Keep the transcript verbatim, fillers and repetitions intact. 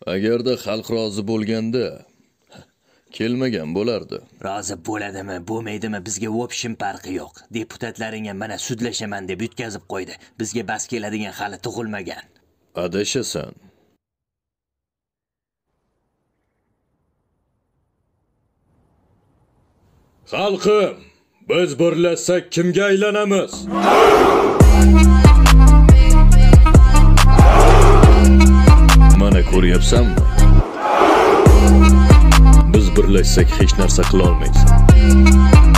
Agarda xalq rozi bo'lganda kelmagan bo'lardi. Rozi bo'ladimi, bo'lmaydimi, bizga o'pishim farqi yo'q. Deputatlaringga mana sudlashaman deb yutkazib qo'ydi. Bizga bas keladigan hali tug'ilmagan. Adashasan. Xalqim, biz birlashsak kimga aylanamiz? Mana ko'ryapsanmi? Biz birlashsak hech narsa qila olmaysan.